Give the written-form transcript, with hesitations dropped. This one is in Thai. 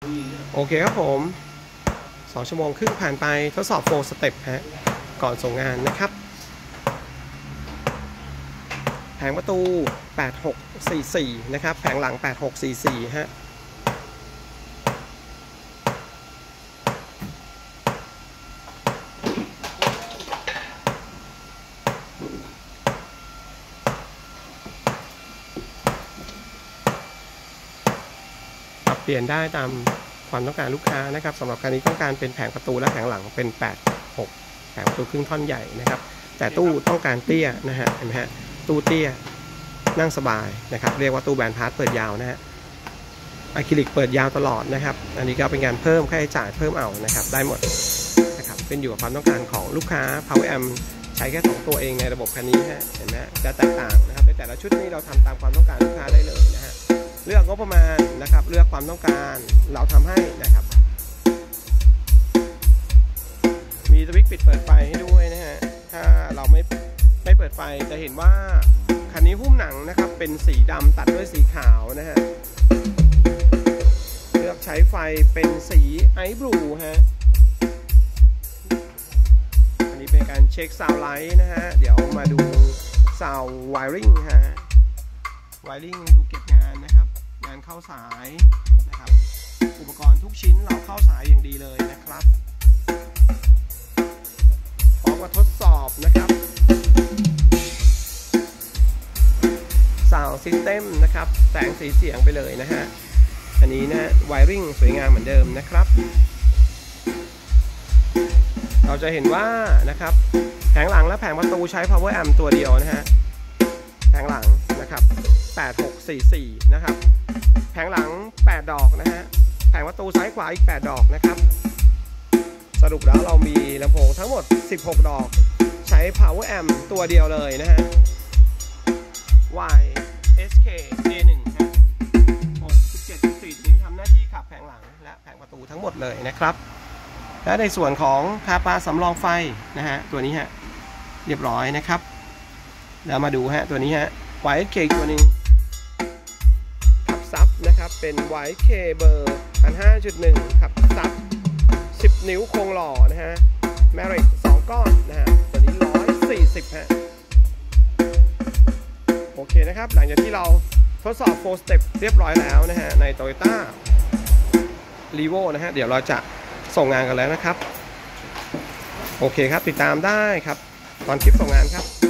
โอเคครับผม2 ชั่วโมงครึ่งผ่านไปทดสอบ4 สเต็ปฮะก่อนส่งงานนะครับแผงประตู8644นะครับแผงหลัง8644ฮะปรับเปลี่ยนได้ตามความต้องการลูกค้านะครับสำหรับคันนี้ต้องการเป็นแผงประตูและแผงหลังเป็น86แผงประตูครึ่งท่อนใหญ่นะครับแต่ตู้ต้องการเตี้ยนะฮะเห็นไหมฮะตู้เตี้ยนั่งสบายนะครับเรียกว่าตู้แบนพาร์ทเปิดยาวนะฮะอะคริลิกเปิดยาวตลอดนะครับอันนี้ก็เป็นการเพิ่มค่าใช้จ่ายเพิ่มเอานะครับได้หมดนะครับเป็นอยู่กับความต้องการของลูกค้า Power Amp ใช้แค่2ตัวเองในระบบคันนี้ฮะเห็นไหมจะแตกต่างนะครับในแต่ละชุดนี้เราทำตามความต้องการลูกค้าได้เลยนะฮะเลือกงบประมาณนะครับเลือกความต้องการเราทำให้นะครับมีสวิตช์ปิดเปิดไฟให้ด้วยนะฮะถ้าเราไม่เปิดไฟจะเห็นว่าคันนี้หุ้มหนังนะครับเป็นสีดำตัดด้วยสีขาวนะฮะเลือกใช้ไฟเป็นสีไอซ์บลูฮะอันนี้เป็นการเช็คซาวด์ไลท์นะฮะเดี๋ยวมาดูซาวด์ไวริ่งฮะไวริ่งดูเก็บงานนะครับงานเข้าสายนะครับอุปกรณ์ทุกชิ้นเราเข้าสายอย่างดีเลยนะครับพร้อมกับทดสอบนะครับซาวด์ซิสเต็มนะครับแต่งสีเสียงไปเลยนะฮะอันนี้นะไวริ่งสวยงามเหมือนเดิมนะครับเราจะเห็นว่านะครับแผงหลังและแผงประตูใช้ Power Amp ตัวเดียวนะฮะแผงหลังนะครับ8644นะครับแผงหลัง8 ดอกนะฮะแผงประตูซ้ายขวาอีก8 ดอกนะครับสรุปแล้วเรามีลำโพงทั้งหมด16 ดอกใช้ Power Amp ตัวเดียวเลยนะฮะ YSK A1 ฮะ67.4นี้ทำหน้าที่ขับแผงหลังและแผงประตูทั้งหมดเลยนะครับและในส่วนของคาปาสำรองไฟนะฮะตัวนี้ฮะเรียบร้อยนะครับแล้วมาดูฮะตัวนี้ฮะ YSK ตัวนึงขับซับนะครับเป็น YSK เบอร์ 1.5.1 ขับซับ10 นิ้วโครงหล่อนะฮะแมริก2 ก้อนนะฮะตัวนี้140ฮะโอเคนะครับหลังจากที่เราทดสอบ4 step เรียบร้อยแล้วนะฮะใน Toyota Revo นะฮะเดี๋ยวเราจะส่งงานกันแล้วนะครับโอเคครับติดตามได้ครับตอนคลิปส่งงานครับ